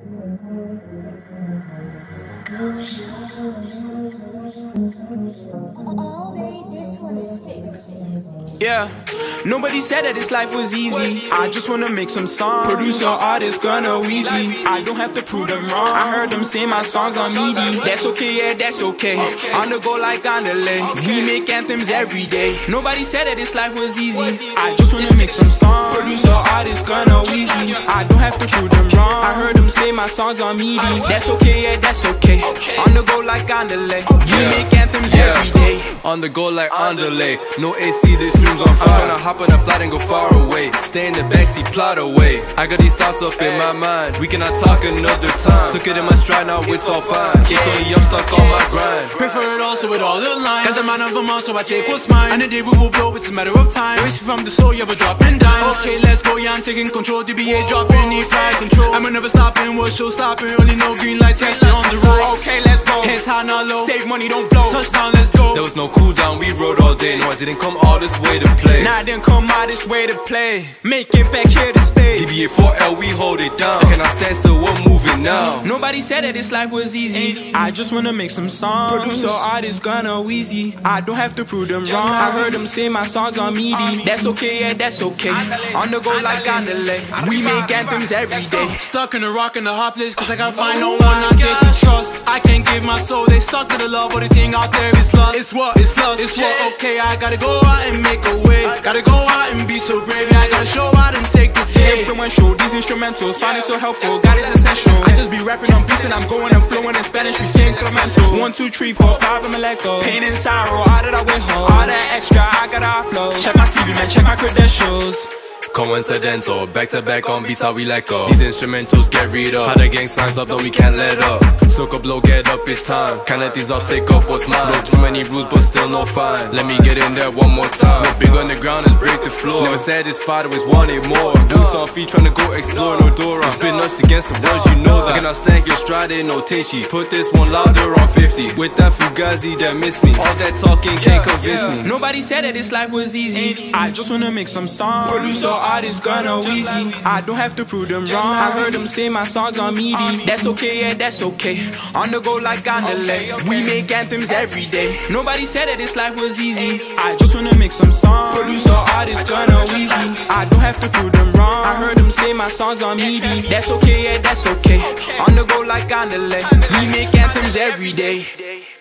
All day, this one is sick. Yeah, nobody said that this life was easy. I just wanna make some songs. Producer, artist, gonna wheezy. I don't have to prove them wrong. I heard them say my songs are meaty. That's okay, yeah, that's okay. On the go like Andalé. We make anthems every day. Nobody said that this life was easy. I just wanna make some songs. Producer, artist, gonna wheezy. I don't have to prove them wrong. I heard them say my songs are meaty. That's okay, yeah, that's okay. On the go like Andalé. We make anthems every day. On the go like Andalé. No AC, this room's on fire. I'm tryna hop on a flight and go far away. Stay in the backseat, plot away. I got these thoughts up in my mind. We cannot talk another time. Took it in my stride, now it's all fine. It's only I'm stuck on my grind. Pray for it all, so it all aligns. Got the mind of a month, so I take what's mine. And the day we will blow, it's a matter of time. Wish from the soul, yeah, we're dropping dimes. Okay, let's go, yeah, I'm taking control. DBA dropping, need flight control. I'm never stopping, what show stopping? Only no green lights, yeah, stay on the road. Okay, let's go. Heads high, not low. Save money, don't blow. Touchdown, let's go. There was no cool down, we rode all day. No, I didn't come all this way to play. Nah, I didn't come out this way to play. Make it back here to stay. DBA 4L, we hold it down. I cannot stand still, we're moving now. Nobody said that this life was easy. I just wanna make some songs. Producer, artist, gonna wheezy. I don't have to prove them wrong. I heard them say my songs are meaty. That's okay, yeah, that's okay. On the go like Andalé. We make anthems every day. Stuck in a rock in a hot place, cause I can't find no one I get to trust. I can't give my soul, they suck to the love, but the thing out there is lust. It's what, it's lust, it's what, okay, I gotta go out and make a way. Gotta go out and be so brave, I gotta show out and take the day. Everyone show these instrumentals, find it so helpful, God is essential. I just be rapping on beats and I'm going and flowing in Spanish, we say incremental. 1, 2, 3, 4, 5, I'm let go. Pain and sorrow, all that I withhold. All that extra, I gotta offload. Check my CV, man, check my credentials. Coincidental, back to back on beats how we let go. These instrumentals get read up. How the gang signs up, though we can't let up. Soak up, blow, get up, it's time. Can't let these off take up what's mine. No too many rules, but still no fine. Let me get in there one more time. No big on the ground, let's break the floor. Never satisfied, always wanted more. Boots on feet, trying to go explore, no door. Spin us against the words, you know that. I cannot stand your stride, no Tinchy. Put this one louder on 50. With that Fugazi that missed me. All that talking can't convince me. Nobody said that this life was easy. I just wanna make some songs. Producer, artist, gonna wheezy. I don't have to prove them wrong. I heard them say my songs are meaty. That's okay, yeah, that's okay. On the go like Andalé. We make anthems every day. Nobody said that this life was easy. I just wanna make some songs. Producer, artist, gonna wheezy. I don't have to prove them wrong. I heard them say my songs are meaty. That's okay, yeah, that's okay. On the go like Andalé. We make anthems every day.